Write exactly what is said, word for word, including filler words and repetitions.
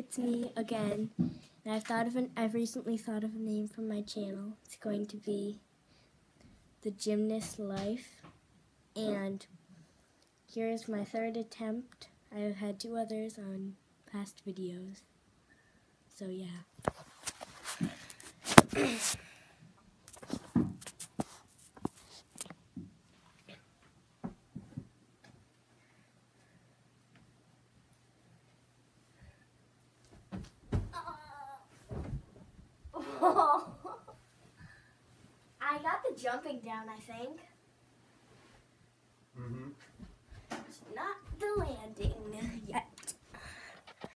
it's me again, and I've thought of an. I've recently thought of a name for my channel. It's going to be The Gymnast Life, and here's my third attempt. I've had two others on past videos, so yeah. I got the jumping down, I think. Mm-hmm. It's not the landing yet.